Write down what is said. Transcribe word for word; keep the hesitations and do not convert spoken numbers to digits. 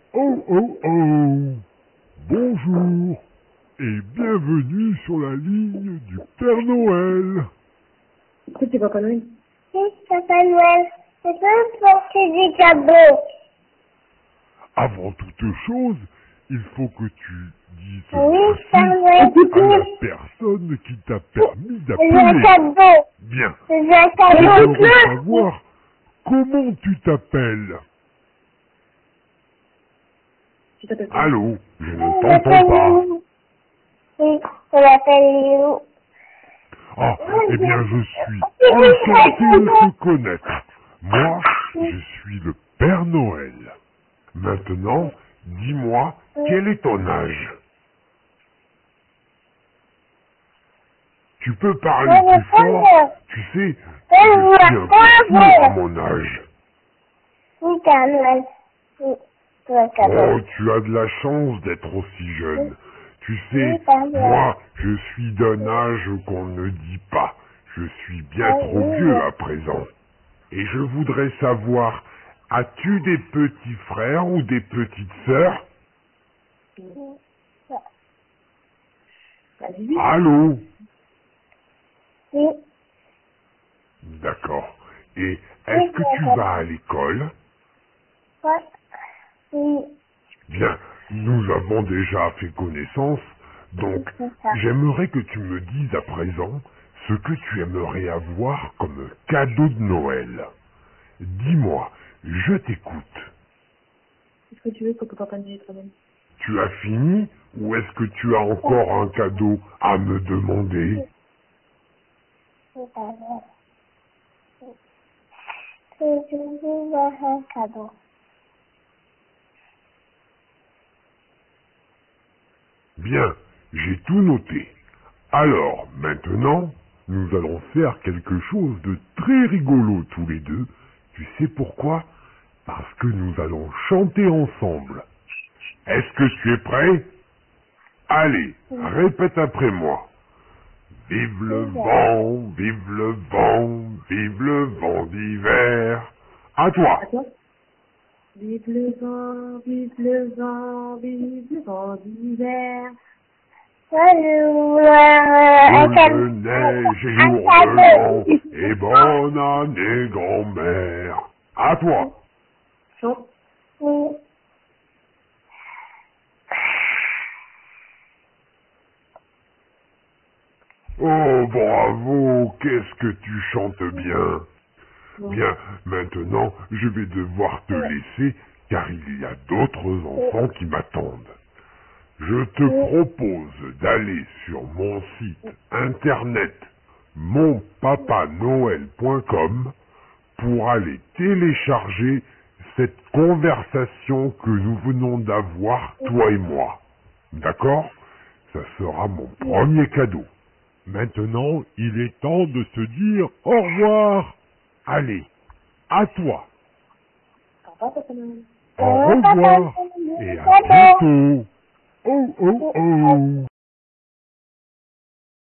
Oh oh oh! Bonjour et bienvenue sur la ligne du Père Noël. Qui c'est Papa Noël? Oui, Papa Noël, je peux porter des cadeaux. Avant toute chose, il faut que tu dises Oui, merci Père Noël. à la personne qui t'a permis Je veux un d'appeler. cadeau. Bien. Je veux un J'aimerais cadeau. savoir comment tu t'appelles. Tu t'appelles comment? Allô, je ne Je t'entends m'appelle pas. Léo. Oui, je m'appelle Léo. Ah, eh bien, je suis enchanté de te connaître. Moi, je suis le Père Noël. Maintenant, dis-moi, quel est ton âge? Tu peux parler Moi, plus je fort, parle. tu sais, Je je vois suis un peu pas, sourd à moi. mon âge. Oui, Père Noël. Oui, je veux un Oh, cadeau. tu as de la chance d'être aussi jeune. Tu sais, Oui, Père Noël. moi, je suis d'un âge qu'on ne dit pas. Je suis bien Ah, trop oui, vieux oui. à présent. Et je voudrais savoir, as-tu des petits frères ou des petites sœurs? Vas-y, oui. Allô? Oui, D'accord. Et oui, est-ce que je tu veux un vas à cadeau. l'école? Ouais. Oui, Bien, nous avons déjà fait connaissance, donc c'est ça. j'aimerais que tu me dises à présent ce que tu aimerais avoir comme cadeau de Noël. Dis-moi, je t'écoute. Qu'est-ce que tu veux pour que Papa Noël te ramène? Tu as fini ou est-ce que tu as encore un cadeau à me demander? Oui, Père Noël. Je veux un cadeau. Bien, j'ai tout noté. Alors, maintenant, nous allons faire quelque chose de très rigolo tous les deux. Tu sais pourquoi? Parce que nous allons chanter ensemble. Est-ce que tu es prêt? Allez, répète après moi. Vive le vent, vive le vent, vive le vent d'hiver. À toi. À toi? Vive le vent, vive le vent, vive le vent d'hiver. Moi, je veux un Jour cadeau. de neige et Un jour de vent, cadeau. et bonne année grand-mère. À toi. Chante. Oui. Oh bravo, qu'est-ce que tu chantes bien. Non. Bien, maintenant je vais devoir te laisser car il y a d'autres enfants qui m'attendent. Je te propose d'aller sur mon site internet mon papa noël point com pour aller télécharger cette conversation que nous venons d'avoir, toi et moi. D'accord? Ça sera mon premier cadeau. Maintenant, il est temps de se dire au revoir. Allez, à toi. Au revoir, Papa Noël. Au revoir et à bientôt. Oh oh oh.